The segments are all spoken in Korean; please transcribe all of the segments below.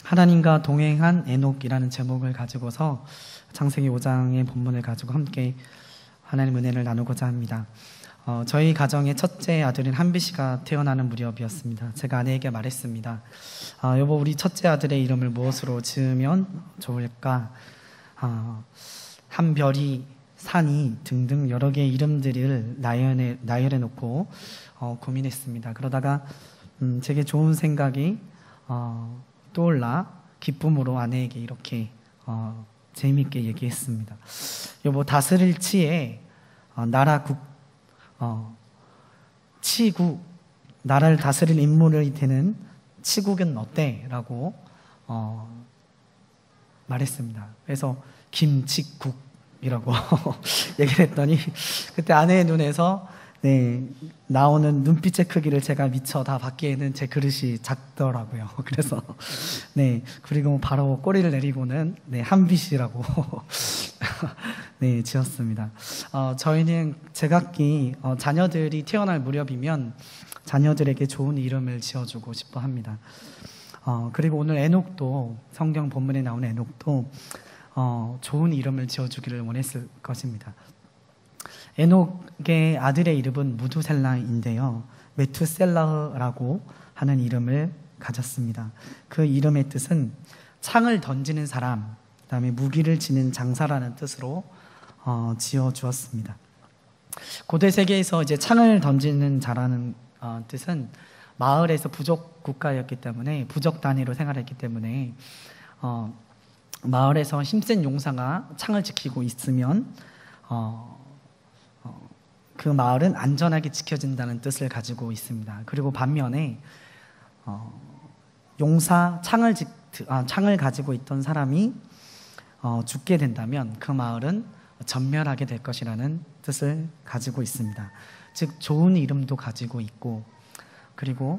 하나님과 동행한 에녹이라는 제목을 가지고서 창세기 5장의 본문을 가지고 함께 하나님 은혜를 나누고자 합니다. 저희 가정의 첫째 아들인 한비 씨가 태어나는 무렵이었습니다. 제가 아내에게 말했습니다. 여보, 우리 첫째 아들의 이름을 무엇으로 지으면 좋을까? 한별이, 산이 등등 여러 개의 이름들을 나열해 놓고 고민했습니다. 그러다가 제게 좋은 생각이 떠올라 기쁨으로 아내에게 이렇게 재미있게 얘기했습니다. 여보, 다스릴 치에 나라국 치국, 나라를 다스릴 인물이 되는 치국은 어때? 라고 말했습니다. 그래서 김치국이라고 얘기를 했더니 그때 아내의 눈에서 나오는 눈빛의 크기를 제가 미처 다 받기에는 제 그릇이 작더라고요. 그래서 그리고 바로 꼬리를 내리고는 한빛이라고 지었습니다. 저희는 제각기 자녀들이 태어날 무렵이면 자녀들에게 좋은 이름을 지어주고 싶어 합니다. 그리고 오늘 에녹도, 성경 본문에 나오는 에녹도 좋은 이름을 지어주기를 원했을 것입니다. 에녹의 아들의 이름은 무두셀라인데요, 메투셀라흐라고 하는 이름을 가졌습니다. 그 이름의 뜻은 창을 던지는 사람, 그 다음에 무기를 지닌 장사라는 뜻으로 지어주었습니다. 고대 세계에서 이제 창을 던지는 자라는 뜻은 마을에서 부족 국가였기 때문에, 부족 단위로 생활했기 때문에 마을에서 힘센 용사가 창을 지키고 있으면 그 마을은 안전하게 지켜진다는 뜻을 가지고 있습니다. 그리고 반면에 용사, 창을 가지고 있던 사람이 죽게 된다면 그 마을은 전멸하게 될 것이라는 뜻을 가지고 있습니다. 즉 좋은 이름도 가지고 있고, 그리고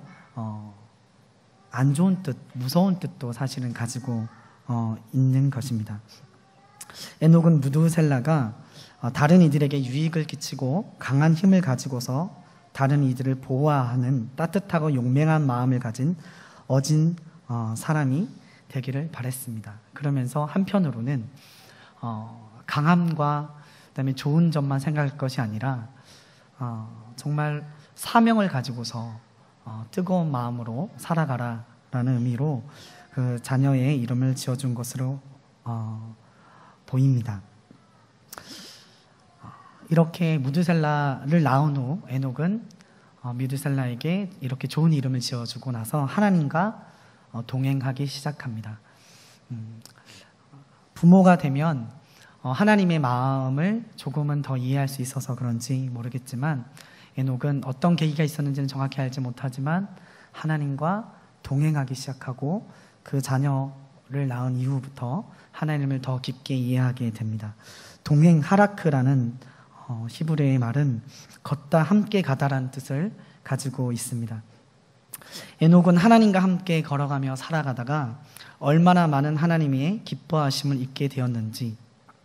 안 좋은 뜻, 무서운 뜻도 사실은 가지고 있는 것입니다. 에녹은 무두셀라가 다른 이들에게 유익을 끼치고 강한 힘을 가지고서 다른 이들을 보호하는 따뜻하고 용맹한 마음을 가진 어진 사람이 되기를 바랬습니다. 그러면서 한편으로는 강함과 그다음에 좋은 점만 생각할 것이 아니라 정말 사명을 가지고서 뜨거운 마음으로 살아가라라는 의미로 그 자녀의 이름을 지어준 것으로 보입니다. 이렇게 무두셀라를 낳은 후 에녹은 무두셀라에게 이렇게 좋은 이름을 지어주고 나서 하나님과 동행하기 시작합니다. 부모가 되면 하나님의 마음을 조금은 더 이해할 수 있어서 그런지 모르겠지만, 에녹은 어떤 계기가 있었는지는 정확히 알지 못하지만 하나님과 동행하기 시작하고 그 자녀를 낳은 이후부터 하나님을 더 깊게 이해하게 됩니다. 동행, 하라크라는 히브리의 말은 걷다, 함께 가다라는 뜻을 가지고 있습니다. 에녹은 하나님과 함께 걸어가며 살아가다가 얼마나 많은 하나님의 기뻐하심을 입게 되었는지,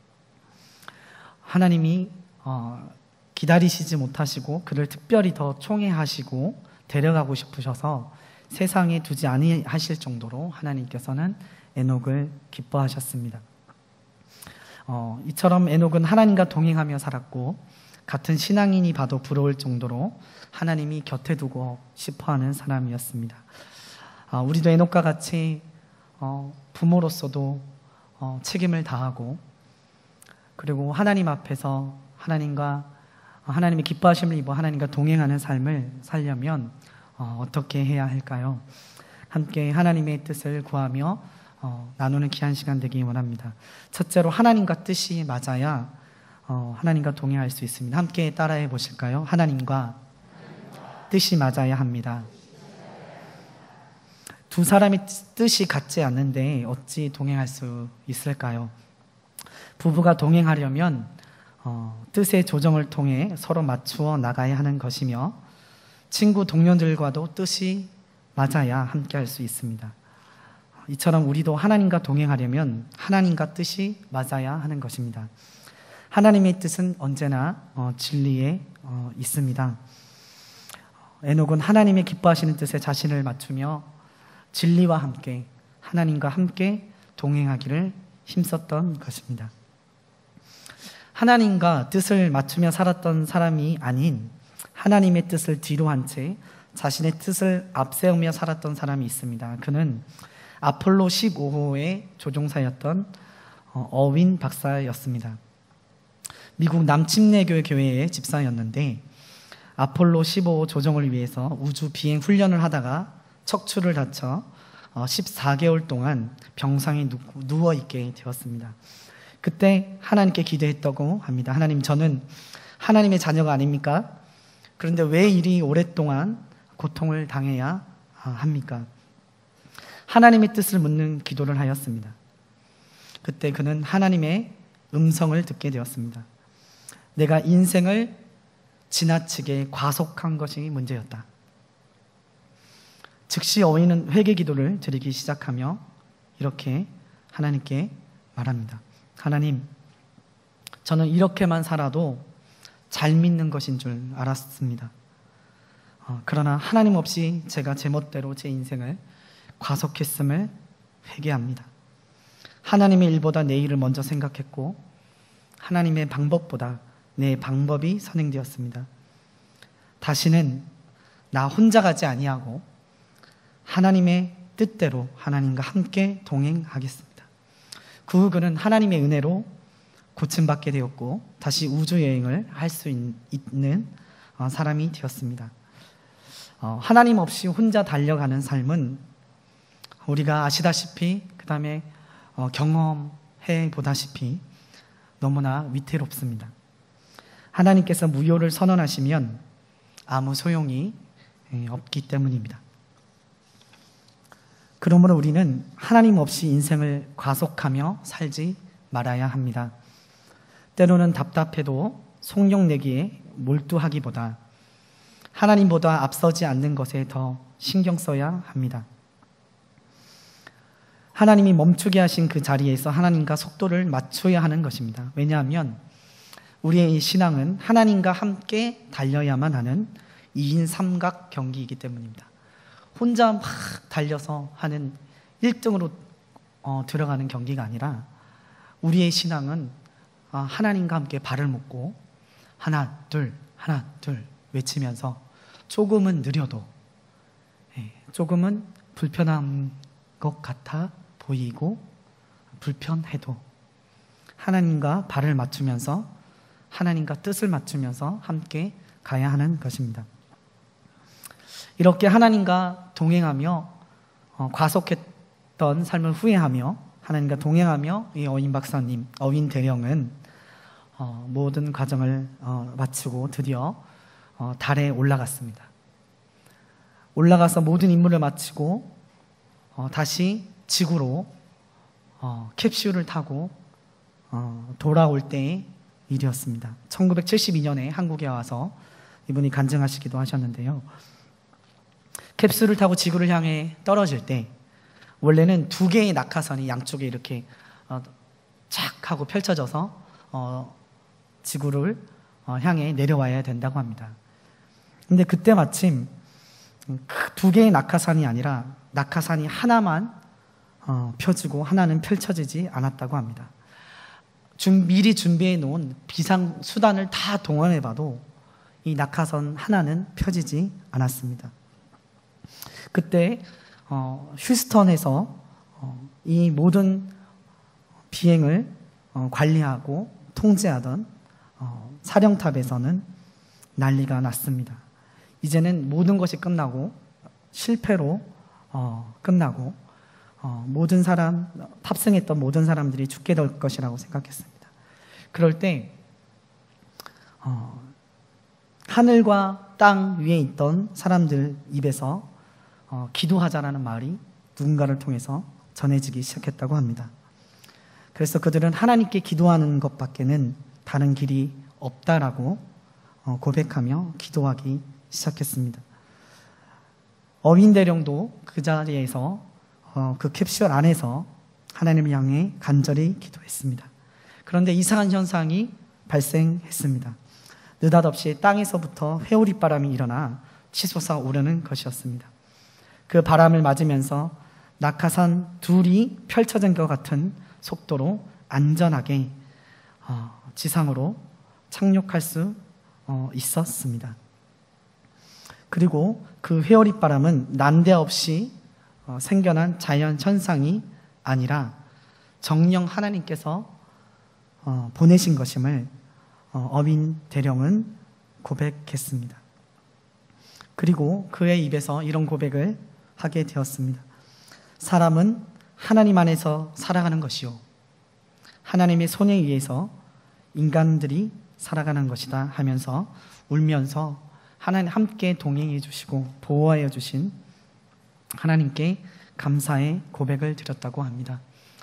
하나님이 기다리시지 못하시고 그를 특별히 더 총애하시고 데려가고 싶으셔서 세상에 두지 아니하실 정도로 하나님께서는 에녹을 기뻐하셨습니다. 이처럼 에녹은 하나님과 동행하며 살았고, 같은 신앙인이 봐도 부러울 정도로 하나님이 곁에 두고 싶어하는 사람이었습니다. 우리도 에녹과 같이 부모로서도 책임을 다하고, 그리고 하나님 앞에서 하나님의 기뻐하심을 입어 하나님과 동행하는 삶을 살려면 어떻게 해야 할까요? 함께 하나님의 뜻을 구하며 나누는 귀한 시간 되기 원합니다. 첫째로, 하나님과 뜻이 맞아야 하나님과 동행할 수 있습니다. 함께 따라해 보실까요? 하나님과 뜻이 맞아야 합니다. 두 사람의 뜻이 같지 않는데 어찌 동행할 수 있을까요? 부부가 동행하려면 뜻의 조정을 통해 서로 맞추어 나가야 하는 것이며, 친구, 동료들과도 뜻이 맞아야 함께 할 수 있습니다. 이처럼 우리도 하나님과 동행하려면 하나님과 뜻이 맞아야 하는 것입니다. 하나님의 뜻은 언제나 진리에 있습니다. 에녹은 하나님의 기뻐하시는 뜻에 자신을 맞추며 진리와 함께 하나님과 함께 동행하기를 힘썼던 것입니다. 하나님과 뜻을 맞추며 살았던 사람이 아닌 하나님의 뜻을 뒤로 한 채 자신의 뜻을 앞세우며 살았던 사람이 있습니다. 그는 아폴로 15호의 조종사였던 어윈 박사였습니다. 미국 남침례교회 교회의 집사였는데 아폴로 15호 조종을 위해서 우주 비행 훈련을 하다가 척추를 다쳐 14개월 동안 병상에 누워있게 되었습니다. 그때 하나님께 기도했다고 합니다. 하나님, 저는 하나님의 자녀가 아닙니까? 그런데 왜 이리 오랫동안 고통을 당해야 합니까? 하나님의 뜻을 묻는 기도를 하였습니다. 그때 그는 하나님의 음성을 듣게 되었습니다. 내가 인생을 지나치게 과속한 것이 문제였다. 즉시 어윈은 회개 기도를 드리기 시작하며 이렇게 하나님께 말합니다. 하나님, 저는 이렇게만 살아도 잘 믿는 것인 줄 알았습니다. 그러나 하나님 없이 제가 제멋대로 제 인생을 과속했음을 회개합니다. 하나님의 일보다 내 일을 먼저 생각했고 하나님의 방법보다 내 방법이 선행되었습니다. 다시는 나 혼자 가지 아니하고 하나님의 뜻대로 하나님과 함께 동행하겠습니다. 그 후 그는 하나님의 은혜로 고침받게 되었고 다시 우주여행을 할 수 있는 사람이 되었습니다. 하나님 없이 혼자 달려가는 삶은 우리가 아시다시피 그 다음에 경험해 보다시피 너무나 위태롭습니다. 하나님께서 무효를 선언하시면 아무 소용이 없기 때문입니다. 그러므로 우리는 하나님 없이 인생을 과속하며 살지 말아야 합니다. 때로는 답답해도 속력내기에 몰두하기보다 하나님보다 앞서지 않는 것에 더 신경 써야 합니다. 하나님이 멈추게 하신 그 자리에서 하나님과 속도를 맞춰야 하는 것입니다. 왜냐하면 우리의 신앙은 하나님과 함께 달려야만 하는 2인 삼각 경기이기 때문입니다. 혼자 막 달려서 하는 1등으로 들어가는 경기가 아니라 우리의 신앙은 하나님과 함께 발을 묶고 하나 둘 외치면서 조금은 느려도 조금은 불편한 것 같아 보이고 불편해도 하나님과 발을 맞추면서 하나님과 뜻을 맞추면서 함께 가야 하는 것입니다. 이렇게 하나님과 동행하며 과속했던 삶을 후회하며 하나님과 동행하며 이 어윈 박사님, 어윈 대령은 모든 과정을 마치고 드디어 달에 올라갔습니다. 올라가서 모든 임무를 마치고 다시 지구로 캡슐을 타고 돌아올 때의 일이었습니다. 1972년에 한국에 와서 이분이 간증하시기도 하셨는데요. 캡슐을 타고 지구를 향해 떨어질 때 원래는 2개의 낙하선이 양쪽에 이렇게 착 하고 펼쳐져서 지구를 향해 내려와야 된다고 합니다. 근데 그때 마침 2개의 낙하산이 아니라 낙하산이 하나만 펴지고 하나는 펼쳐지지 않았다고 합니다. 미리 준비해 놓은 비상 수단을 다 동원해 봐도 이 낙하선 하나는 펴지지 않았습니다. 그때 휴스턴에서 이 모든 비행을 관리하고 통제하던 사령탑에서는 난리가 났습니다. 이제는 모든 것이 끝나고 실패로 끝나고 모든 탑승했던 모든 사람들이 죽게 될 것이라고 생각했습니다. 그럴 때 하늘과 땅 위에 있던 사람들 입에서 기도하자라는 말이 누군가를 통해서 전해지기 시작했다고 합니다. 그래서 그들은 하나님께 기도하는 것밖에는 다른 길이 없다라고 고백하며 기도하기 시작했습니다. 어윈 대령도 그 자리에서 그 캡슐 안에서 하나님을 향해 간절히 기도했습니다. 그런데 이상한 현상이 발생했습니다. 느닷없이 땅에서부터 회오리 바람이 일어나 치솟아 오르는 것이었습니다. 그 바람을 맞으면서 낙하산 둘이 펼쳐진 것 같은 속도로 안전하게 지상으로 착륙할 수 있었습니다. 그리고 그 회오리 바람은 난데없이 생겨난 자연 현상이 아니라 정령 하나님께서 보내신 것임을 어윈 대령은 고백했습니다. 그리고 그의 입에서 이런 고백을 하게 되었습니다. 사람은 하나님 안에서 살아가는 것이요, 하나님의 손에 의해서 인간들이 살아가는 것이다 하면서 울면서 하나님 함께 동행해 주시고 보호하여 주신 하나님께 감사의 고백을 드렸다고 합니다.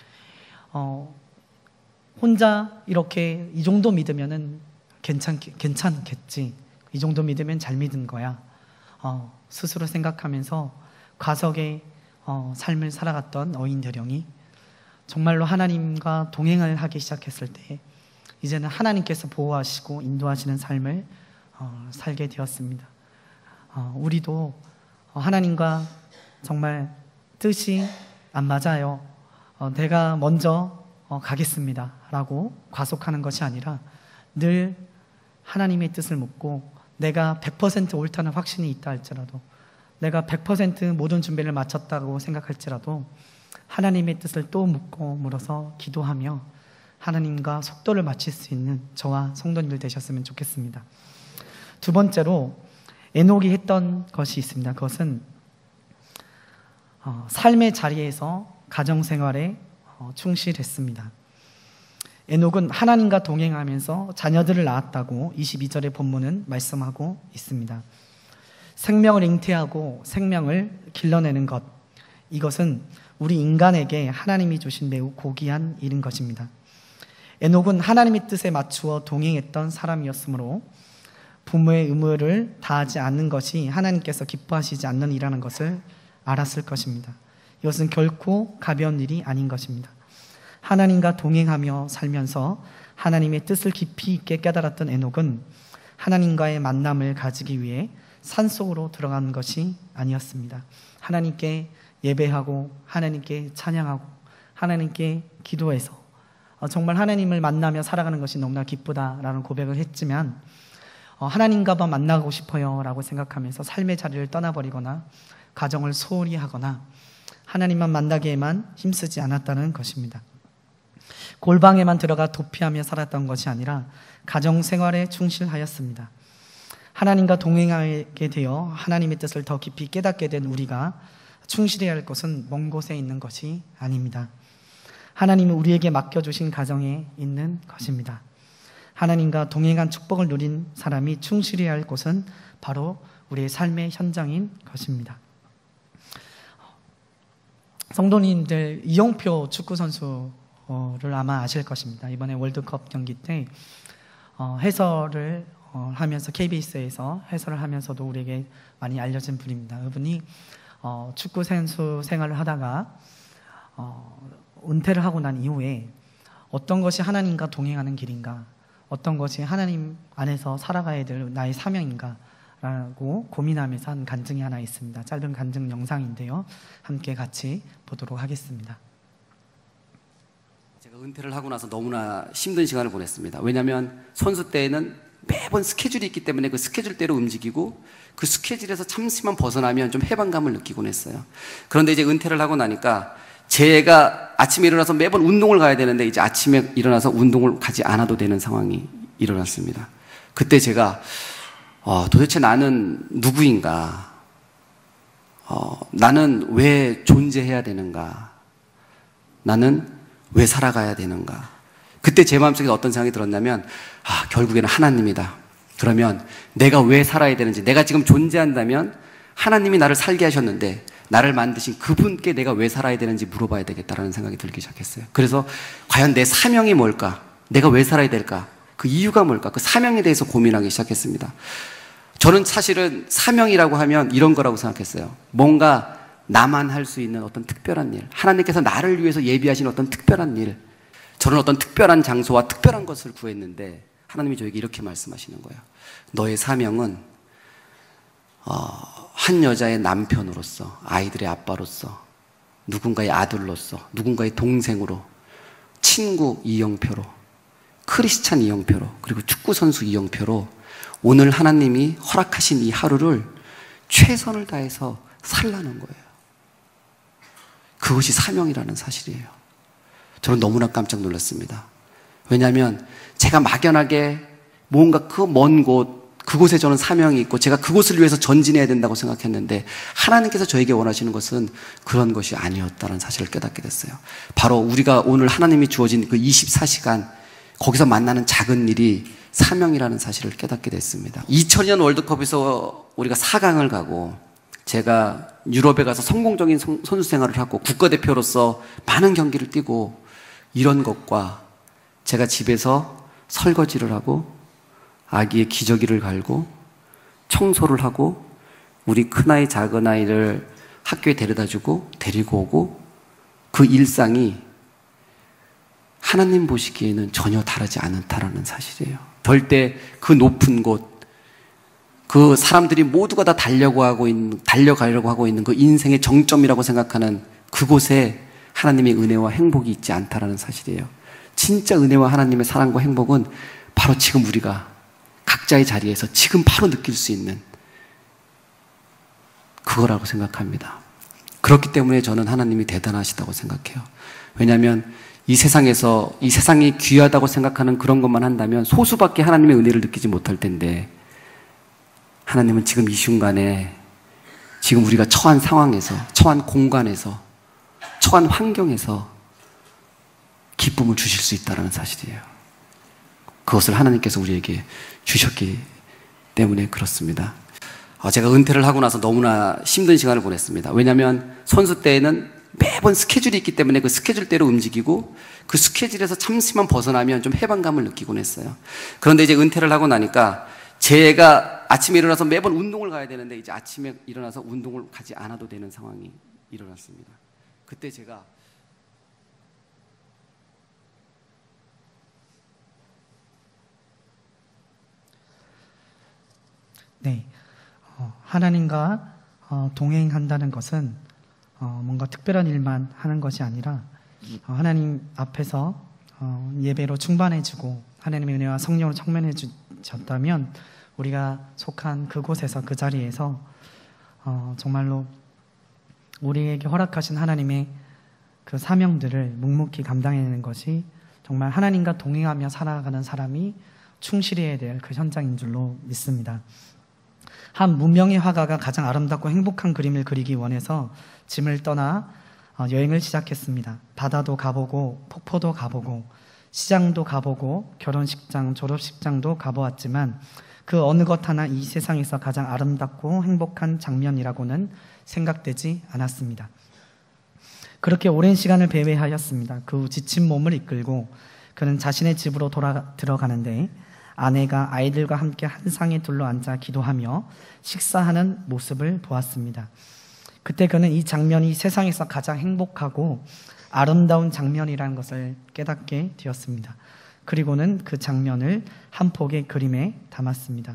혼자 이렇게 이 정도 믿으면은 괜찮겠지, 이 정도 믿으면 잘 믿은 거야, 스스로 생각하면서 과석의 삶을 살아갔던 어인 대령이 정말로 하나님과 동행을 하기 시작했을 때 이제는 하나님께서 보호하시고 인도하시는 삶을 살게 되었습니다. 우리도 하나님과 정말 뜻이 안 맞아요, 내가 먼저 가겠습니다 라고 과속하는 것이 아니라 늘 하나님의 뜻을 묻고, 내가 100% 옳다는 확신이 있다 할지라도, 내가 100% 모든 준비를 마쳤다고 생각할지라도 하나님의 뜻을 또 묻고 물어서 기도하며 하나님과 속도를 맞출 수 있는 저와 성도님들 되셨으면 좋겠습니다. 두 번째로 에녹이 했던 것이 있습니다. 그것은 삶의 자리에서 가정생활에 충실했습니다. 에녹은 하나님과 동행하면서 자녀들을 낳았다고 22절의 본문은 말씀하고 있습니다. 생명을 잉태하고 생명을 길러내는 것, 이것은 우리 인간에게 하나님이 주신 매우 고귀한 일인 것입니다. 에녹은 하나님의 뜻에 맞추어 동행했던 사람이었으므로 부모의 의무를 다하지 않는 것이 하나님께서 기뻐하시지 않는 일이라는 것을 알았을 것입니다. 이것은 결코 가벼운 일이 아닌 것입니다. 하나님과 동행하며 살면서 하나님의 뜻을 깊이 있게 깨달았던 에녹은 하나님과의 만남을 가지기 위해 산속으로 들어간 것이 아니었습니다. 하나님께 예배하고 하나님께 찬양하고 하나님께 기도해서 정말 하나님을 만나며 살아가는 것이 너무나 기쁘다라는 고백을 했지만, 하나님과만 만나고 싶어요 라고 생각하면서 삶의 자리를 떠나버리거나 가정을 소홀히 하거나 하나님만 만나기에만 힘쓰지 않았다는 것입니다. 골방에만 들어가 도피하며 살았던 것이 아니라 가정생활에 충실하였습니다. 하나님과 동행하게 되어 하나님의 뜻을 더 깊이 깨닫게 된 우리가 충실해야 할 것은 먼 곳에 있는 것이 아닙니다. 하나님은 우리에게 맡겨주신 가정에 있는 것입니다. 하나님과 동행한 축복을 누린 사람이 충실해야 할 곳은 바로 우리의 삶의 현장인 것입니다. 성도님들, 이용표 축구선수를 아마 아실 것입니다. 이번에 월드컵 경기 때 해설을 하면서 KBS에서 해설을 하면서도 우리에게 많이 알려진 분입니다. 그분이 축구 선수 생활을 하다가 은퇴를 하고 난 이후에 어떤 것이 하나님과 동행하는 길인가, 어떤 것이 하나님 안에서 살아가야 될 나의 사명인가 라고 고민하면서 한 간증이 하나 있습니다. 짧은 간증 영상인데요, 함께 같이 보도록 하겠습니다. 제가 은퇴를 하고 나서 너무나 힘든 시간을 보냈습니다. 왜냐하면 선수 때에는 매번 스케줄이 있기 때문에 그 스케줄대로 움직이고 그 스케줄에서 잠시만 벗어나면 좀 해방감을 느끼곤 했어요. 그런데 이제 은퇴를 하고 나니까 제가 아침에 일어나서 매번 운동을 가야 되는데 이제 아침에 일어나서 운동을 가지 않아도 되는 상황이 일어났습니다. 그때 제가 도대체 나는 누구인가? 나는 왜 존재해야 되는가? 나는 왜 살아가야 되는가? 그때 제 마음속에 어떤 생각이 들었냐면, 결국에는 하나님이다. 그러면 내가 왜 살아야 되는지, 내가 지금 존재한다면 하나님이 나를 살게 하셨는데 나를 만드신 그분께 내가 왜 살아야 되는지 물어봐야 되겠다라는 생각이 들기 시작했어요. 그래서 과연 내 사명이 뭘까? 내가 왜 살아야 될까? 그 이유가 뭘까? 그 사명에 대해서 고민하기 시작했습니다. 저는 사실은 사명이라고 하면 이런 거라고 생각했어요. 뭔가 나만 할 수 있는 어떤 특별한 일, 하나님께서 나를 위해서 예비하신 어떤 특별한 일, 저는 어떤 특별한 장소와 특별한 것을 구했는데 하나님이 저에게 이렇게 말씀하시는 거예요. 너의 사명은 한 여자의 남편으로서, 아이들의 아빠로서 누군가의 아들로서, 누군가의 동생으로, 친구 이영표로, 크리스찬 이영표로, 그리고 축구선수 이영표로 오늘 하나님이 허락하신 이 하루를 최선을 다해서 살라는 거예요. 그것이 사명이라는 사실이에요. 저는 너무나 깜짝 놀랐습니다. 왜냐하면 제가 막연하게 뭔가 그 먼 곳, 그곳에 저는 사명이 있고 제가 그곳을 위해서 전진해야 된다고 생각했는데 하나님께서 저에게 원하시는 것은 그런 것이 아니었다는 사실을 깨닫게 됐어요. 바로 우리가 오늘 하나님이 주어진 그 24시간 거기서 만나는 작은 일이 사명이라는 사실을 깨닫게 됐습니다. 2000년 월드컵에서 우리가 4강을 가고 제가 유럽에 가서 성공적인 선수 생활을 하고 국가대표로서 많은 경기를 뛰고 이런 것과 제가 집에서 설거지를 하고 아기의 기저귀를 갈고 청소를 하고 우리 큰아이 작은아이를 학교에 데려다주고 데리고 오고 그 일상이 하나님 보시기에는 전혀 다르지 않다라는 사실이에요. 절대 그 높은 곳, 그 사람들이 모두가 다 달려가려고 하고 있는 그 인생의 정점이라고 생각하는 그곳에 하나님의 은혜와 행복이 있지 않다라는 사실이에요. 진짜 은혜와 하나님의 사랑과 행복은 바로 지금 우리가 각자의 자리에서 지금 바로 느낄 수 있는 그거라고 생각합니다. 그렇기 때문에 저는 하나님이 대단하시다고 생각해요. 왜냐하면 이 세상에서 이 세상이 귀하다고 생각하는 그런 것만 한다면 소수밖에 하나님의 은혜를 느끼지 못할 텐데 하나님은 지금 이 순간에 지금 우리가 처한 상황에서, 처한 공간에서, 처한 환경에서 기쁨을 주실 수 있다는 사실이에요. 그것을 하나님께서 우리에게 주셨기 때문에 그렇습니다. 제가 은퇴를 하고 나서 너무나 힘든 시간을 보냈습니다. 왜냐하면 선수 때에는 매번 스케줄이 있기 때문에 그 스케줄대로 움직이고 그 스케줄에서 잠시만 벗어나면 좀 해방감을 느끼곤 했어요. 그런데 이제 은퇴를 하고 나니까 제가 아침에 일어나서 매번 운동을 가야 되는데 이제 아침에 일어나서 운동을 가지 않아도 되는 상황이 일어났습니다. 그때 제가 네, 하나님과 동행한다는 것은 뭔가 특별한 일만 하는 것이 아니라 하나님 앞에서 예배로 충만해지고 하나님의 은혜와 성령으로 청면해 주셨다면 우리가 속한 그곳에서 그 자리에서 정말로 우리에게 허락하신 하나님의 그 사명들을 묵묵히 감당해내는 것이 정말 하나님과 동행하며 살아가는 사람이 충실해야 될 그 현장인 줄로 믿습니다. 한 무명의 화가가 가장 아름답고 행복한 그림을 그리기 원해서 짐을 떠나 여행을 시작했습니다. 바다도 가보고 폭포도 가보고 시장도 가보고 결혼식장, 졸업식장도 가보았지만 그 어느 것 하나 이 세상에서 가장 아름답고 행복한 장면이라고는 생각되지 않았습니다. 그렇게 오랜 시간을 배회하였습니다. 그 후 지친 몸을 이끌고 그는 자신의 집으로 들어가는데 아내가 아이들과 함께 한 상에 둘러앉아 기도하며 식사하는 모습을 보았습니다. 그때 그는 이 장면이 세상에서 가장 행복하고 아름다운 장면이라는 것을 깨닫게 되었습니다. 그리고는 그 장면을 한 폭의 그림에 담았습니다.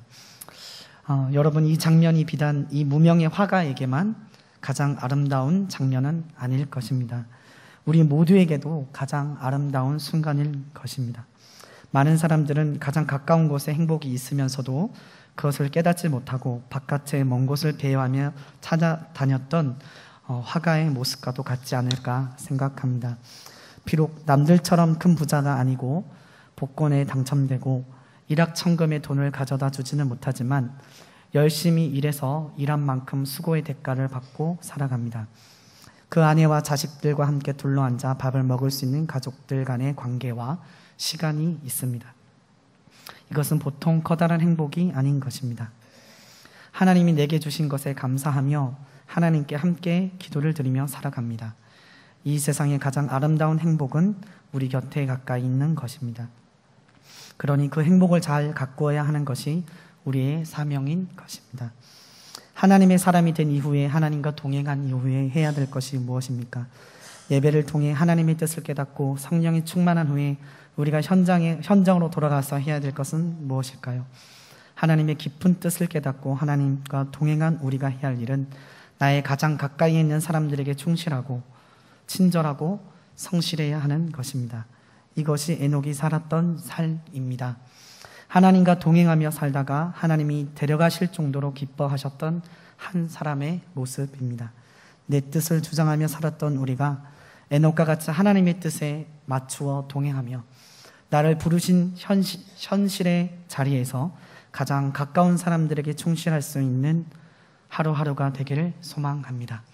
여러분, 이 장면이 비단 이 무명의 화가에게만 가장 아름다운 장면은 아닐 것입니다. 우리 모두에게도 가장 아름다운 순간일 것입니다. 많은 사람들은 가장 가까운 곳에 행복이 있으면서도 그것을 깨닫지 못하고 바깥의 먼 곳을 배회하며 찾아다녔던 화가의 모습과도 같지 않을까 생각합니다. 비록 남들처럼 큰 부자가 아니고 복권에 당첨되고 일확천금의 돈을 가져다 주지는 못하지만 열심히 일해서 일한 만큼 수고의 대가를 받고 살아갑니다. 그 아내와 자식들과 함께 둘러앉아 밥을 먹을 수 있는 가족들 간의 관계와 시간이 있습니다. 이것은 보통 커다란 행복이 아닌 것입니다. 하나님이 내게 주신 것에 감사하며 하나님께 함께 기도를 드리며 살아갑니다. 이 세상의 가장 아름다운 행복은 우리 곁에 가까이 있는 것입니다. 그러니 그 행복을 잘 가꾸어야 하는 것이 우리의 사명인 것입니다. 하나님의 사람이 된 이후에, 하나님과 동행한 이후에 해야 될 것이 무엇입니까? 예배를 통해 하나님의 뜻을 깨닫고 성령이 충만한 후에 우리가 현장으로 돌아가서 해야 될 것은 무엇일까요? 하나님의 깊은 뜻을 깨닫고 하나님과 동행한 우리가 해야 할 일은 나의 가장 가까이 있는 사람들에게 충실하고 친절하고 성실해야 하는 것입니다. 이것이 에녹이 살았던 삶입니다. 하나님과 동행하며 살다가 하나님이 데려가실 정도로 기뻐하셨던 한 사람의 모습입니다. 내 뜻을 주장하며 살았던 우리가 에녹과 같이 하나님의 뜻에 맞추어 동행하며 나를 부르신 현실의 자리에서 가장 가까운 사람들에게 충실할 수 있는 하루하루가 되기를 소망합니다.